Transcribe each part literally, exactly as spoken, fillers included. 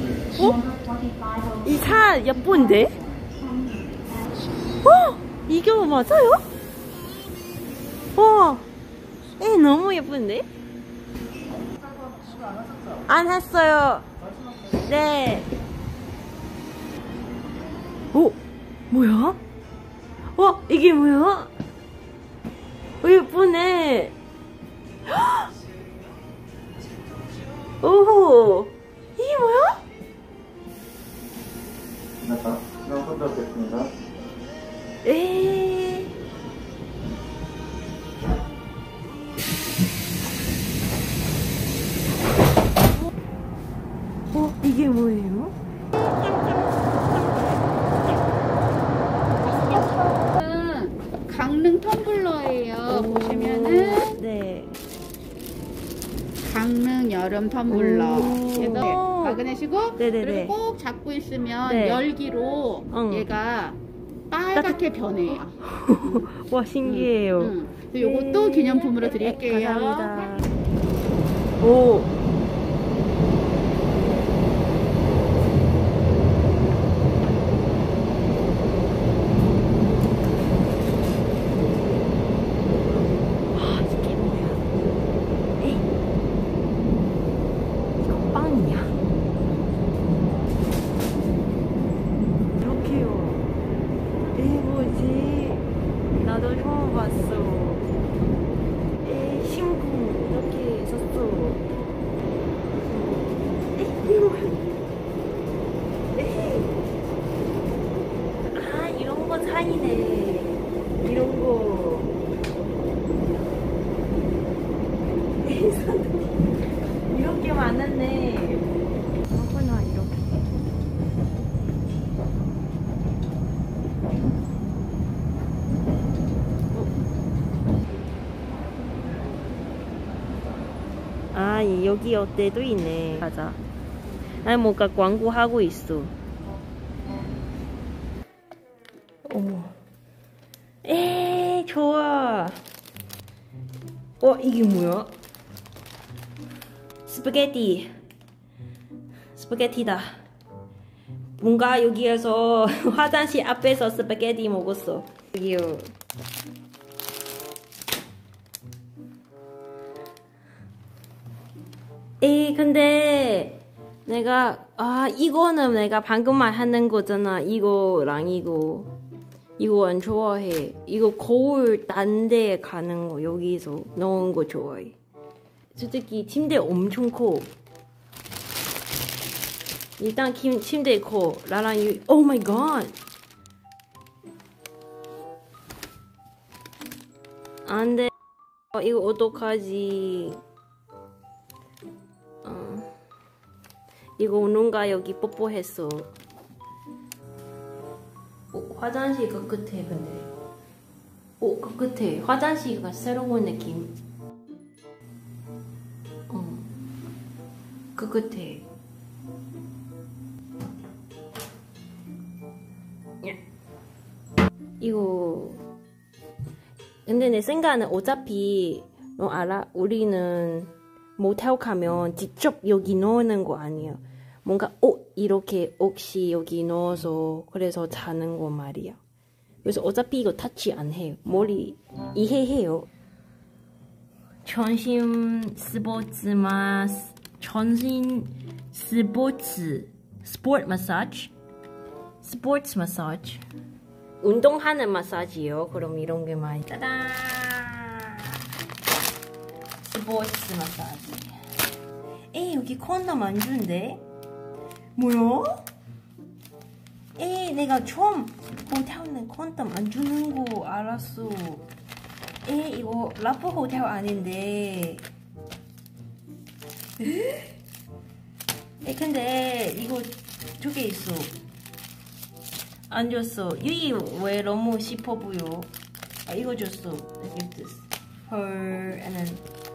어? 이 차 예쁜데? 어? 이거 맞아요? 와, 에 너무 예쁜데? 안 했어요. 네. 오, 뭐야? 와, 이게 뭐야? 오, 예쁘네. 오, 이게 뭐야? 에. 어, 이게 뭐예요? 강릉 텀블러예요. 오, 보시면은 네. 강릉 여름 텀블러. 그래서 마그넷이고 그리고 꼭 잡고 있으면 네. 열기로 응. 얘가 빨갛게 변해요. 와, 신기해요. 응, 응. 요것도 네. 기념품으로 드릴게요. 네, 감사합니다. 오. 나도 처음 봤어. 에이, 신고 이렇게 있었어. 에이, 이거 에이. 아, 이런 거 차이네. 이런 거. 에이, 이렇게 많았네. 그렇구나, 이렇게. 아, 여기 어때도 있네. 맞아. 아, 뭔가 광고하고 있어. 어머. 에이, 좋아. 어, 이게 뭐야? 스파게티. 스파게티다. 뭔가 여기에서 화장실 앞에서 스파게티 먹었어. 여기요. 에이, 근데 내가 아 이거는 내가 방금 말하는 거잖아. 이거랑 이거 이거 안 좋아해. 이거 거울 딴 데 가는 거 여기서 넣은 거 좋아해. 솔직히 침대 엄청 커. 일단 침대 커. 나랑 이 오 마이 갓. 안 돼. 어, 이거 어떡하지? 이거 누군가 여기 뽀뽀했어. 오, 화장실 그 끝에 근데. 오, 그 끝에 화장실가 새로운 느낌. 어, 그 끝에. 이거. 근데 내 생각은 어차피 너 알아? 우리는 모텔 가면 직접 여기 넣는 거 아니야. 뭔가 옷 이렇게 옷이 여기 넣어서 그래서 자는 거 말이야. 그래서 어차피 이거 터치 안 해요. 머리 이해해요. 전신 스포츠 마 전신 스포츠 스포츠 마사지 스포츠 마사지 운동하는 마사지요. 그럼 이런 게 많이 짜잔 스포츠 마사지. 에이, 여기 콘돔 안 준대. 뭐야? 에이, 내가 처음 호텔은 콘돔 안 주는 거 알았어. 에이, 이거 라프 호텔 아닌데. 에이, 근데 이거 저게 있어. 안 줬어. 유이 왜 너무 싶어 보여? 아, 이거 줬어. I give this. Her and then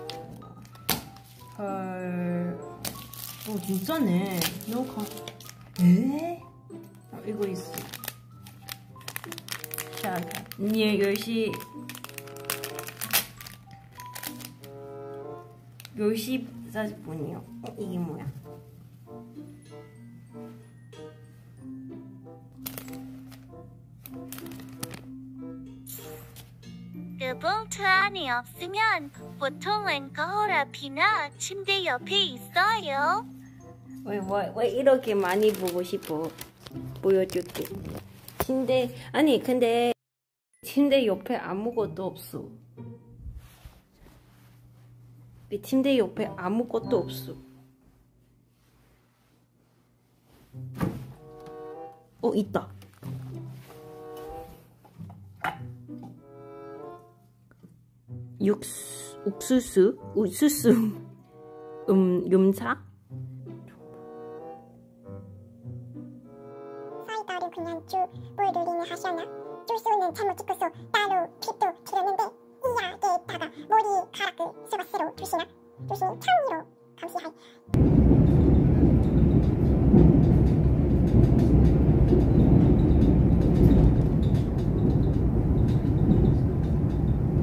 her. 오, 진짜네. No cost. 에? 어, 이거 있어. 자, 얘 열 시 열 시 사십 분이요. 어, 이게 뭐야? 그 볼트 안이 없으면 보통은 거울앞이나 침대 옆에 있어요. 왜, 왜, 왜 이렇게 많이 보고 싶어? 보여줄게. 침대, 아니, 근데 침대 옆에 아무것도 없어. 침대 옆에 아무것도 없어. 어, 있다. 육수, 옥수수, 옥수수, 음, 음차? 사이다를 그냥 쭉 물들이니 하셨나? 주스는 잘못 찍고서 따로 핏도 길었는데 이야기에다가 머리카락을 스바스로 두시나? 두시는 처음으로 감시할